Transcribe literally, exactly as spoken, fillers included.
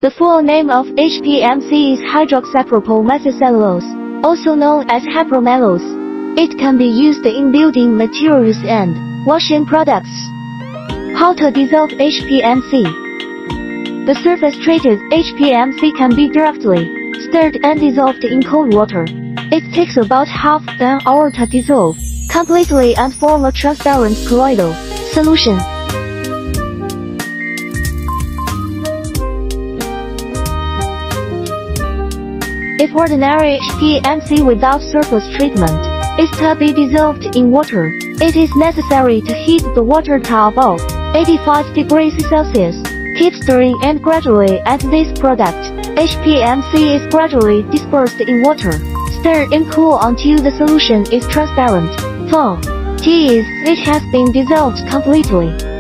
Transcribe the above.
The full name of H P M C is Hydroxypropyl Methyl Cellulose, also known as hypromellose. It can be used in building materials and washing products. How to dissolve H P M C? The surface-treated H P M C can be directly stirred and dissolved in cold water. It takes about half an hour to dissolve completely and form a transparent colloidal solution. If ordinary H P M C without surface treatment is to be dissolved in water, it is necessary to heat the water to above eighty-five degrees Celsius. Keep stirring and gradually add this product. H P M C is gradually dispersed in water. Stir and cool until the solution is transparent. four. T is it has been dissolved completely.